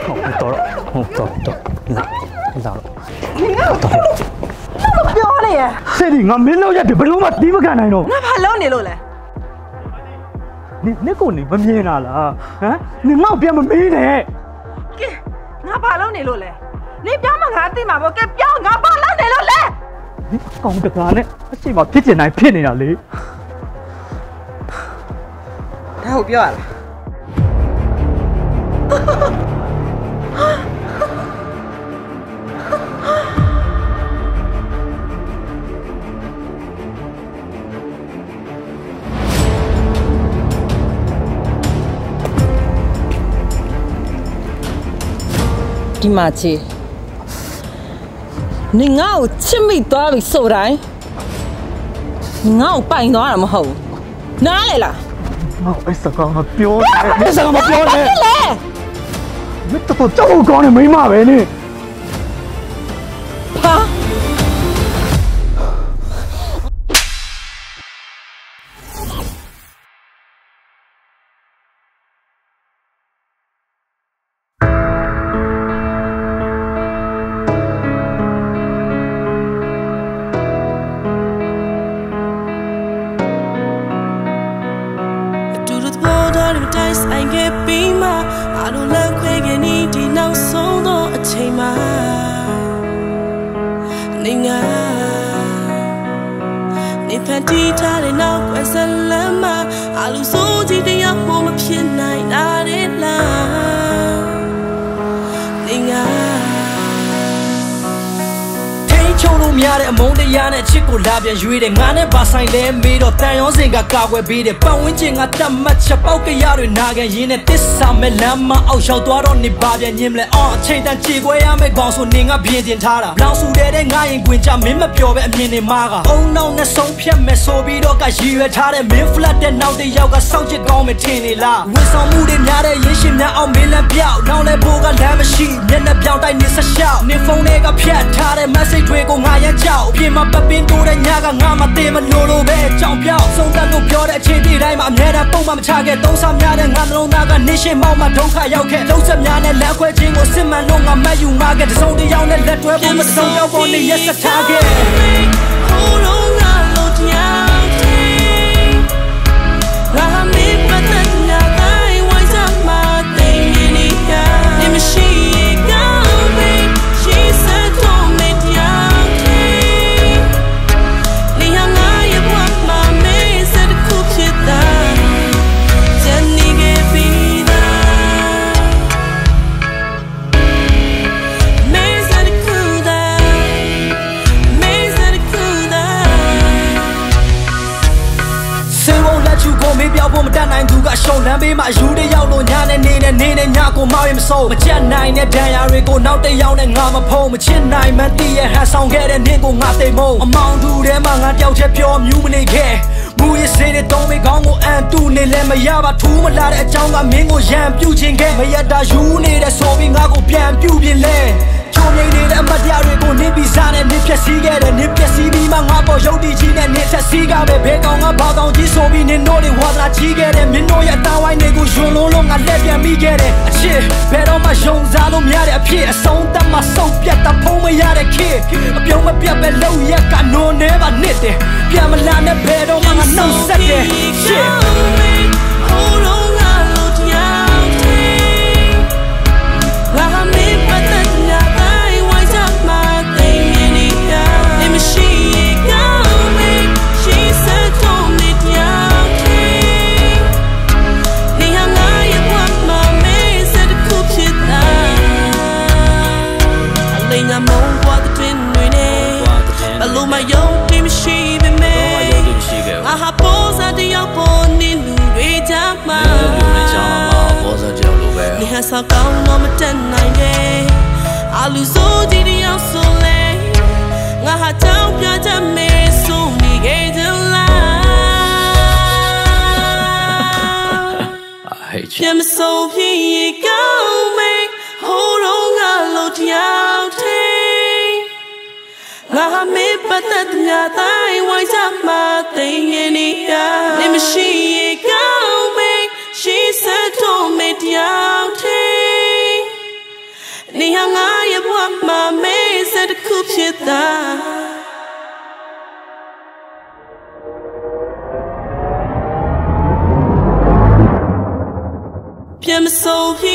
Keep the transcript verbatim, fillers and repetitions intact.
တော်တော့တော်တော်လာလာပြောနေရစေဒီငါမင်းတို့ရတယ်ဘယ်လုံးမှတီးမခံနိုင်တော့ငါဘာလုံးနေလို့လဲနင်နစ်ကိုနေမမြင်တာလားဟမ်နင်ငါ့ကိုပြန်မမေးနဲ့ကဲငါဘာလုံးနေလို့လဲနင်ပြောင်းမငါသိမှာပေါ့ကဲပြောင်းငါဘာလုံးနေလို့လဲဒီအကောင်တကာနဲ့အချိန်မှဖြစ်ကျင်တိုင်းဖြစ်နေတာလေဒါဟုတ်ပြောရလားဒီမှာချီနေငါ့ကိုချစ်မိသွားပြီဆိုတိုင်းငါ့ကိုပိုင်သွားတာမဟုတ်ဘူးနားလေလားငါ့အဲ့စကားမပြောနဲ့အဲ့စကားမပြောနဲ့လေမင်းတော့ကြောက်ကောင်းနေမိမပဲနေဟာ I get be my I don't like quick and easy now so no a chema Ninga Ni panty tare now quest a lama I lose so deep the young moment pin night not in love Ninga Chong lu mya de among de ya ne chit ko la pian yue de nga ne ba sai le me do tan yon sin ka ka kwai be de pat win chin nga tat mat chat pauk ka ya de na gan yin ne tissa me lam ma aw yaw twa do ni ba pian nyim le on a chain tan chi kwai ya me gong so ni nga bien tin tha da long su de de nga yin kwin cha min ma pyo be a myin ni ma ga ong naw ne song phyat me so bi do ka yi yue tha de min flat de naw de yaw ka saw chit gong me thin ni la win song mu de mya de yin shin mya aw min lan pyaw naw le bo ka lan ma shi nyet ne pyaw tai ni sa shaw ni phone de ka phyat tha de message thwe ko nga yan chaoပြင်မှာပပင်းတိုးတဲ့ညကငါမသိမလို့လို့ပဲကြောင်ပြောက်ဆုံးသက်လို့ပြောတဲ့အချိန်ဒီတိုင်းမှာအများနဲ့ပုံမှန်မချခဲ့သုံးစားများတဲ့ငါနှလုံးသားကနေရှင်မောက်မှဒုက္ခရောက်ခဲ့လုံးဆက်များနဲ့လက်ခွဲခြင်းကိုစစ်မှန်လို့ငါမတ်ယူမှာခဲ့တစုံတစ်ယောက်နဲ့လက်တွဲဖို့မတစုံရောက်ပေါ်နေရက်စထားခဲ့ဟိုးလုံးငါလို့တရားသေးငါမေးပတ်သက်ညာတိုင်းဝိုင်းစားမှသိနေနေရနေမရှိကောင်းပြီ She said don't make yaမေးပြောဖို့မတတ်နိုင်သူကရှုံလမ်းပေးမှာယူတဲ့ရောက်လို့ညာနဲ့နေနဲ့နေနဲ့ညကိုမောက်ရင်မစိုးမကြက်နိုင်တဲ့ဒဏ်ရာတွေကိုနောက်တစ်ယောက်နဲ့ငါမဖုံးမချစ်နိုင်မှန်းသိရဟန်ဆောင်ခဲ့တဲ့နင့်ကိုငါသိမုံအမောင်တူထဲမှာငါတယောက်ချက်ပြောမြူးမနေခဲ့မူရစေတဲ့တုံးမေကောင်းကိုအန်တူနေလဲမရပါထူးမလာတဲ့အကြောင်းကမင်းကိုရံပြူခြင်းခဲ့မရတာယူနေတဲ့ဆိုပြီးငါကိုပြန်ပြူပြင်းလဲချုံငိမ့်နေတဲ့အမတ်တရားတွေကိုနင်းပြီးစားနဲ့နင်းဖြက်စီးခဲ့တယ်နင်းဖြက်စီးပြီးမှငါပေါ်ရုပ်တည်ကြီးနဲ့နင်းချက်စီးကပဲဘဲကောင်ကဘာကောင်ကြီးဆိုပြီးနင်းတို့တွေဝါသနာကြီးခဲ့တယ်မင်းတို့ရဲ့အသားဝိုင်းတွေကိုယွန်းလုံးလုံးငါလက်ပြန်မိခဲ့တယ်အချစ်ဘယ်တော့မှယုံစားလို့မရတဲ့အဖြစ်အဆုံးသတ်မှစုပ်ပြတ်တာဖုံးမရတဲ့ခေအပြုံးမပြတ်ပဲလုံရက်ကနိုးနေပါနစ်တယ်ပြန်မလာနဲ့ဘယ်တော့မှငါနှုတ်ဆက်တယ်ရှစ်ဟိုးလုံးငါလို့တရားသေးငါမေးပတ်သက်ညာတိုင်းဝိုင်းစားမှသိနေနေရနေမရှိကောင်းပြီ She said don't make ya take နေရငါရဲ့ဘဝမှာမေးစတဲ့ခုဖြစ်တာအလေးငါမုန်းဘဝတဲ့တွင်တွေနေဘလို့မယုံတိမရှိပဲမဲငါဟာပေါ်စားတဲ့ရောက်ပေါ်နေလူတွေကြမှာပေါ်စားကြောက်လို့ပဲနေဟာစကောင်းတော့မတတ်နိုင်ခဲ့အလူစိုးဒီတယောက်ဆိုလဲငါဟာတောင်းပြချင်မေးဆိုမိခဲ့တယ်လား I hate you ပြန်မဆိုဖြစ်ကောင်းမေးဟိုးတော့ငါလို့တယောက်သေးငါမေးပတ်သက်တဲ့တိုင်းဝိုင်းစားမှသိနေနေရနေမရှိကောင်းမေး She said don't make ya take ခုဖြစ်တာပြန်မဆုံးဖြ